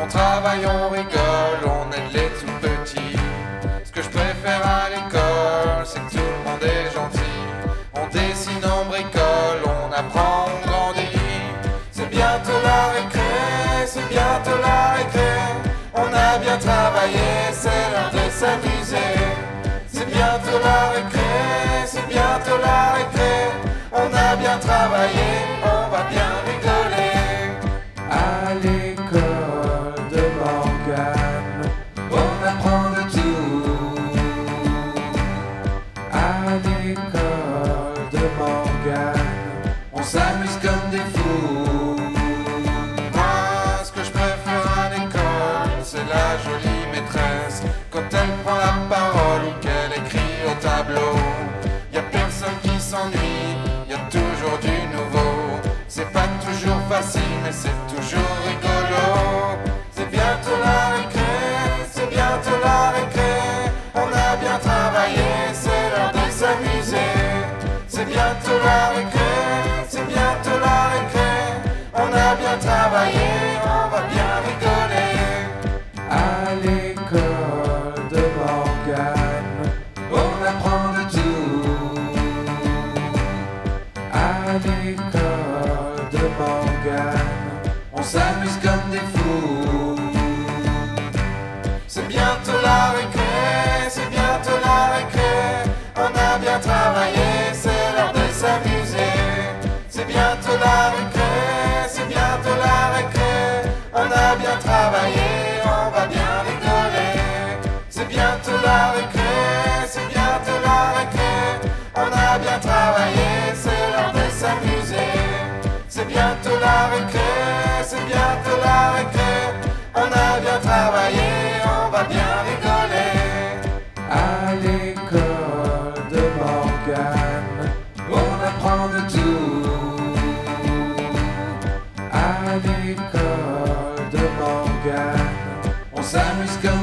On travaille, on rigole, on aide les tout petits. Ce que je préfère à l'école, c'est que tout le monde est gentil. On dessine, on bricole, on apprend, on grandit. C'est bientôt la récré, c'est bientôt la récré. On a bien travaillé, c'est l'heure de s'amuser. C'est bientôt la récré, c'est bientôt la récré. On a bien travaillé, on va bien rigoler. À l'école de Morgane, On apprend de tout. à l'école de Morgane, On s'amuse comme des fous. Moi, ce que je préfère à l'école, c'est la jolie maîtresse. Quand elle prend la parole ou qu'elle écrit au tableau, y a personne qui s'ennuie, y a toujours du nouveau. C'est pas toujours facile, mais c'est toujours rigolo. C'est bientôt la récré, c'est bientôt la récré. On a bien travaillé, c'est l'heure de s'amuser. C'est bientôt la récré, c'est bientôt la récré. On a bien travaillé, on va bien rigoler. à l'école de Morgane, On apprend de tout. à l'école de Morgane, On s'amuse comme des fous. C'est bientôt la récré, c'est bientôt la récré. On a bien travaillé, c'est l'heure de s'amuser. C'est bientôt la récré, c'est bientôt la récré. On a bien travaillé, on va bien rigoler. C'est bientôt la récré, c'est bientôt la récré. On a bien travaillé, c'est l'heure de s'amuser. C'est bientôt la récré, c'est bientôt la récré. On a bien travaillé, on va bien rigoler. à l'école de Morgane, On apprend de tout. à l'école de Morgane, On s'amuse comme